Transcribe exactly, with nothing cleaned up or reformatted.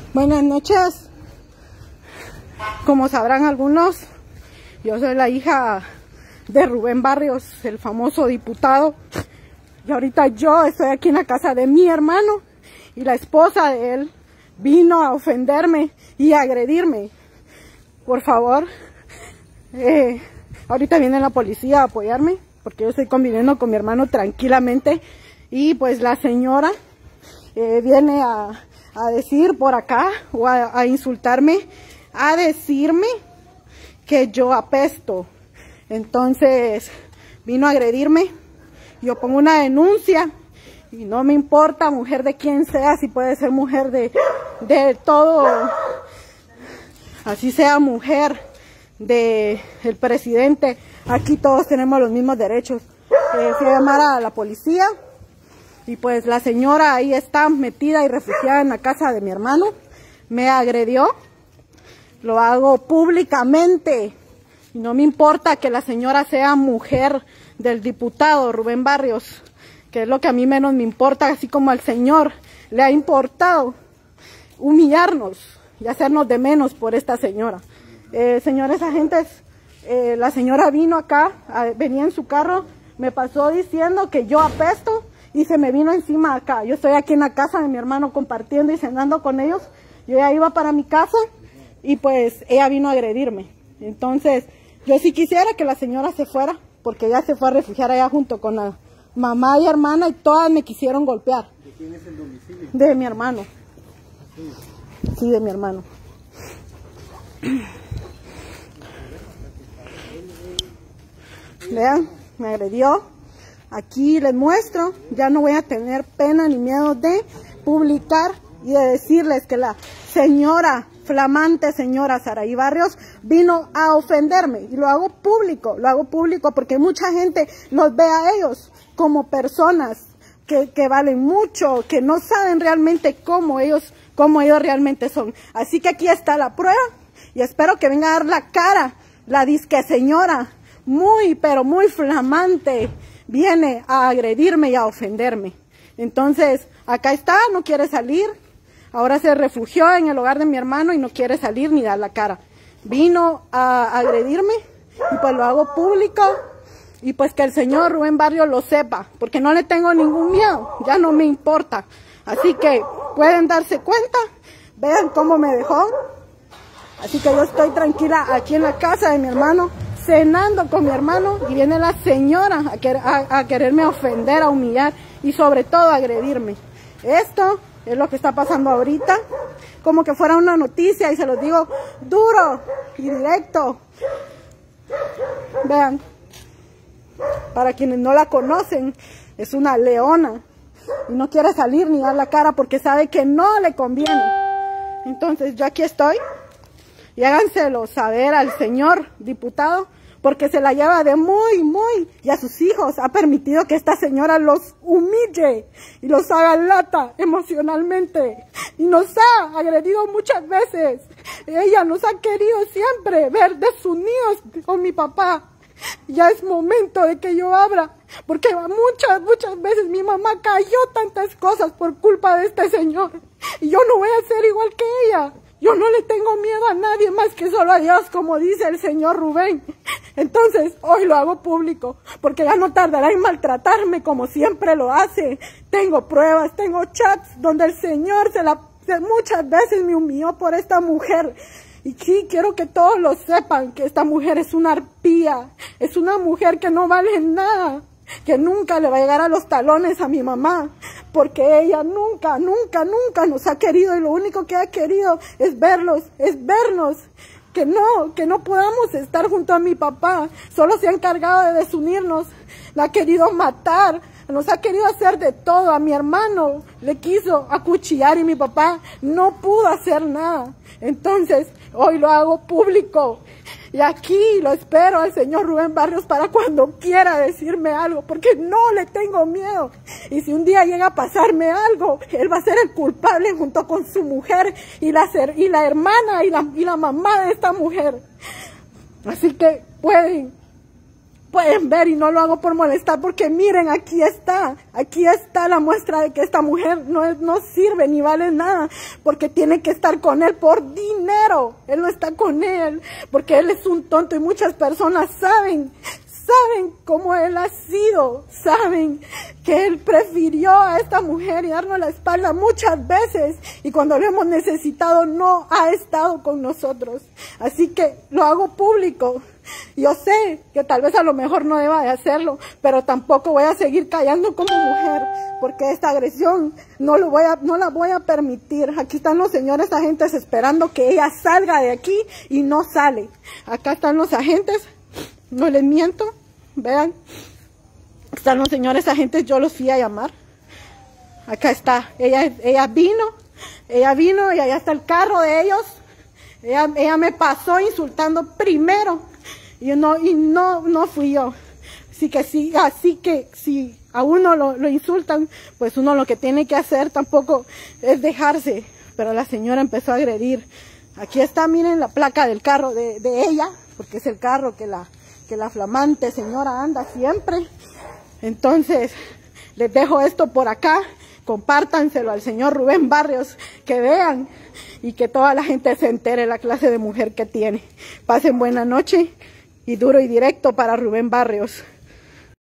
Buenas noches. Como sabrán algunos, yo soy la hija de Rubén Barrios, el famoso diputado. Y ahorita yo estoy aquí en la casa de mi hermano y la esposa de él vino a ofenderme y a agredirme. Por favor, eh, ahorita viene la policía a apoyarme porque yo estoy conviviendo con mi hermano tranquilamente y pues la señora eh, viene a, a decir por acá o a, a insultarme, a decirme que yo apesto. Entonces vino a agredirme. Yo pongo una denuncia y no me importa mujer de quien sea, si puede ser mujer de, de todo, así sea mujer de el presidente, aquí todos tenemos los mismos derechos. Eh, fui a llamar a la policía y pues la señora ahí está metida y refugiada en la casa de mi hermano, me agredió, lo hago públicamente y no me importa que la señora sea mujer del diputado Rubén Barrios, que es lo que a mí menos me importa, así como al señor le ha importado humillarnos y hacernos de menos por esta señora. Eh, señores agentes, eh, la señora vino acá, a, venía en su carro, me pasó diciendo que yo apesto y se me vino encima acá. Yo estoy aquí en la casa de mi hermano compartiendo y cenando con ellos. Yo ya iba para mi casa y pues ella vino a agredirme. Entonces, yo sí quisiera que la señora se fuera, porque ella se fue a refugiar allá junto con la mamá y hermana y todas me quisieron golpear. ¿De quién es el domicilio? De mi hermano. Sí, sí, de mi hermano. Vean, me agredió. Aquí les muestro, ya no voy a tener pena ni miedo de publicar y de decirles que la señora, flamante señora Saraí Barrios, vino a ofenderme y lo hago público, lo hago público porque mucha gente los ve a ellos como personas que, que valen mucho, que no saben realmente cómo ellos, cómo ellos realmente son. Así que aquí está la prueba y espero que venga a dar la cara la disque señora, muy pero muy flamante, viene a agredirme y a ofenderme. Entonces, acá está, no quiere salir. Ahora se refugió en el hogar de mi hermano y no quiere salir ni dar la cara. Vino a agredirme y pues lo hago público y pues que el señor Rubén Barrios lo sepa, porque no le tengo ningún miedo, ya no me importa. Así que pueden darse cuenta, vean cómo me dejó. Así que yo estoy tranquila aquí en la casa de mi hermano, cenando con mi hermano y viene la señora a, quer a, a quererme ofender, a humillar y sobre todo a agredirme. Esto es lo que está pasando ahorita, como que fuera una noticia y se los digo duro y directo. Vean, para quienes no la conocen, es una leona y no quiere salir ni dar la cara porque sabe que no le conviene. Entonces yo aquí estoy y háganselo saber al señor diputado, porque se la lleva de muy, muy, y a sus hijos ha permitido que esta señora los humille y los haga lata emocionalmente. Y nos ha agredido muchas veces. Ella nos ha querido siempre ver desunidos con mi papá. Ya es momento de que yo abra, porque muchas, muchas veces mi mamá cayó tantas cosas por culpa de este señor. Y yo no voy a ser igual que ella. Yo no le tengo miedo a nadie más que solo a Dios, como dice el señor Rubén. Entonces, hoy lo hago público, porque ya no tardará en maltratarme como siempre lo hace. Tengo pruebas, tengo chats donde el señor se la, se, muchas veces me humilló por esta mujer. Y sí, quiero que todos lo sepan, que esta mujer es una arpía, es una mujer que no vale nada, que nunca le va a llegar a los talones a mi mamá, porque ella nunca, nunca, nunca nos ha querido y lo único que ha querido es verlos, es vernos, que no, que no podamos estar junto a mi papá, solo se ha encargado de desunirnos, la ha querido matar, nos ha querido hacer de todo, a mi hermano le quiso acuchillar y mi papá no pudo hacer nada. Entonces, hoy lo hago público y aquí lo espero al señor Rubén Barrios para cuando quiera decirme algo, porque no le tengo miedo. Y si un día llega a pasarme algo, él va a ser el culpable junto con su mujer y la, y la hermana y la, y la mamá de esta mujer. Así que pueden pueden ver y no lo hago por molestar porque miren, aquí está, aquí está la muestra de que esta mujer no, es, no sirve ni vale nada porque tiene que estar con él por dinero. Él no está con él porque él es un tonto y muchas personas saben, saben cómo él ha sido, saben que él prefirió a esta mujer y darnos la espalda muchas veces y cuando lo hemos necesitado no ha estado con nosotros. Así que lo hago público. Yo sé que tal vez a lo mejor no deba de hacerlo, pero tampoco voy a seguir callando como mujer, porque esta agresión no, lo voy a, no la voy a permitir. Aquí están los señores agentes esperando que ella salga de aquí y no sale. Acá están los agentes, no les miento, vean. Están los señores agentes, yo los fui a llamar. Acá está, ella, ella vino, ella vino y allá está el carro de ellos. Ella, ella me pasó insultando primero. Y no, y no, no fui yo. Así que sí, así que si a uno lo, lo insultan, pues uno lo que tiene que hacer tampoco es dejarse. Pero la señora empezó a agredir. Aquí está, miren la placa del carro de, de ella, porque es el carro que la, que la flamante señora anda siempre. Entonces, les dejo esto por acá. Compártanselo al señor Rubén Barrios, que vean y que toda la gente se entere la clase de mujer que tiene. Pasen buena noche y duro y directo para Rubén Barrios.